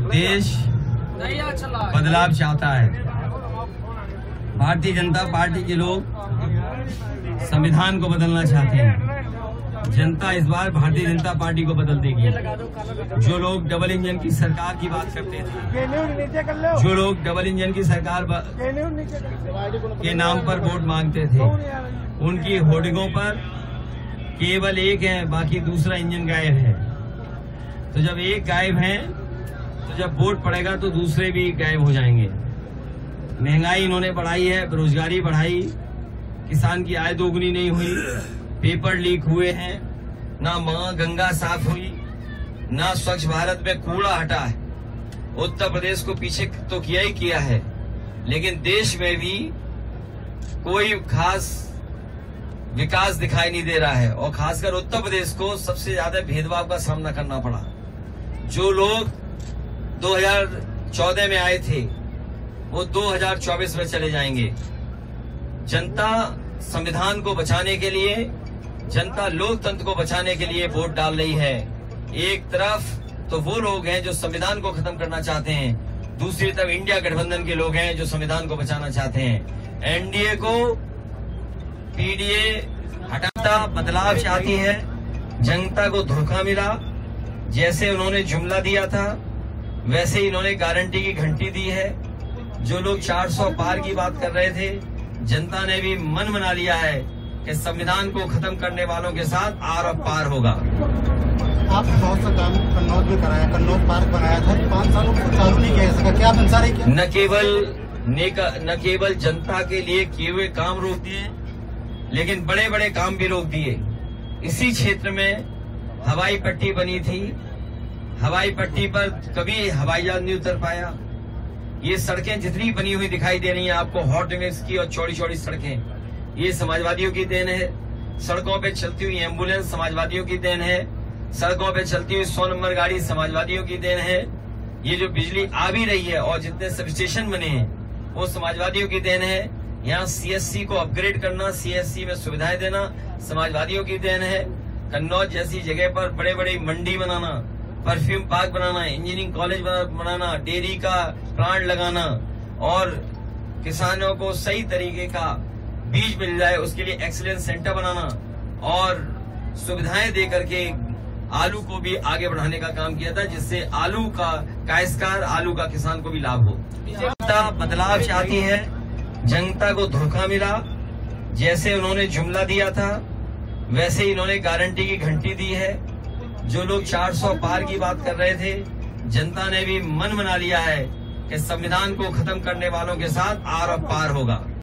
देश बदलाव चाहता है। भारतीय जनता पार्टी के लोग संविधान को बदलना चाहते हैं। जनता इस बार भारतीय जनता पार्टी को बदल देगी। जो लोग डबल इंजन की सरकार की बात करते थे, जो लोग डबल इंजन की सरकार के नाम पर वोट मांगते थे, उनकी होर्डिंगों पर केवल एक है, बाकी दूसरा इंजन गायब है। तो जब एक गायब है तो जब वोट पड़ेगा तो दूसरे भी गायब हो जाएंगे। महंगाई इन्होंने बढ़ाई है, बेरोजगारी बढ़ाई, किसान की आय दोगुनी नहीं हुई, पेपर लीक हुए हैं, ना मां गंगा साफ हुई, ना स्वच्छ भारत में कूड़ा हटा है। उत्तर प्रदेश को पीछे तो किया ही किया है, लेकिन देश में भी कोई खास विकास दिखाई नहीं दे रहा है। और खासकर उत्तर प्रदेश को सबसे ज्यादा भेदभाव का सामना करना पड़ा। जो लोग 2014 में आए थे वो 2024 में चले जाएंगे। जनता संविधान को बचाने के लिए, जनता लोकतंत्र को बचाने के लिए वोट डाल रही है। एक तरफ तो वो लोग हैं जो संविधान को खत्म करना चाहते हैं, दूसरी तरफ इंडिया गठबंधन के लोग हैं जो संविधान को बचाना चाहते हैं। एनडीए को पीडीए हटाता बदलाव चाहती है। जनता को धोखा मिला। जैसे उन्होंने जुमला दिया था वैसे ही इन्होंने गारंटी की घंटी दी है। जो लोग 400 पार की बात कर रहे थे, जनता ने भी मन बना लिया है कि संविधान को खत्म करने वालों के साथ आर और पार होगा। आपने बहुत सा काम कन्नौज में कराया, कन्नौज पार्क बनाया था, 5 सालों से चालू नहीं किया इसका क्या मंशा रही? न केवल जनता के लिए किए हुए काम रोक दिए, लेकिन बड़े बड़े काम भी रोक दिए। इसी क्षेत्र में हवाई पट्टी बनी थी, हवाई पट्टी पर कभी हवाई जहाज नहीं उतर पाया। ये सड़कें जितनी बनी हुई दिखाई दे रही हैं आपको, हॉट मिक्स की और चौड़ी चौड़ी सड़कें, ये समाजवादियों की देन है। सड़कों पे चलती हुई एम्बुलेंस समाजवादियों की देन है। सड़कों पे चलती हुई 100 नंबर गाड़ी समाजवादियों की देन है। ये जो बिजली आ भी रही है और जितने सब स्टेशन बने हैं वो समाजवादियों की देन है। यहाँ सीएससी को अपग्रेड करना, सीएससी में सुविधाएं देना समाजवादियों की देन है। कन्नौज जैसी जगह पर बड़े बड़े मंडी बनाना, परफ्यूम पार्क बनाना, इंजीनियरिंग कॉलेज बनाना, डेयरी का प्लांट लगाना और किसानों को सही तरीके का बीज मिल जाए उसके लिए एक्सीलेंस सेंटर बनाना और सुविधाएं दे करके आलू को भी आगे बढ़ाने का काम किया था, जिससे आलू का काश्तकार, आलू का किसान को भी लाभ हो। जनता बदलाव चाहती है। जनता को धोखा मिला। जैसे उन्होंने जुमला दिया था वैसे ही इन्होंने गारंटी की घंटी दी है। जो लोग 400 पार की बात कर रहे थे, जनता ने भी मन बना लिया है कि संविधान को खत्म करने वालों के साथ आर और पार होगा।